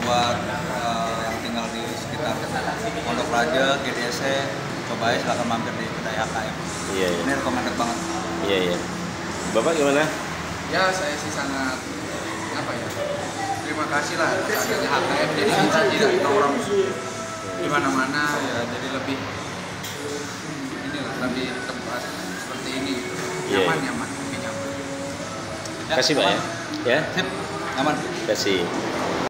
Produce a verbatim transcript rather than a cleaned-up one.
buat uh, yang tinggal di sekitar Pondok Raja, G D S E, coba aja silahkan mampir di kedai H K M. Iya, iya. Ini recommended banget. Iya, iya. Bapak gimana? Ya, saya sih sangat apa ya? Terima kasih lah adanya H K M, jadi kita tidak nongkrong di mana-mana ya, jadi lebih inilah lebih tempat seperti ini. Iya. Nyaman, nyaman, lebih nyaman. Ya, Kasih Pak ya. Ya. Sip, aman. Kasih.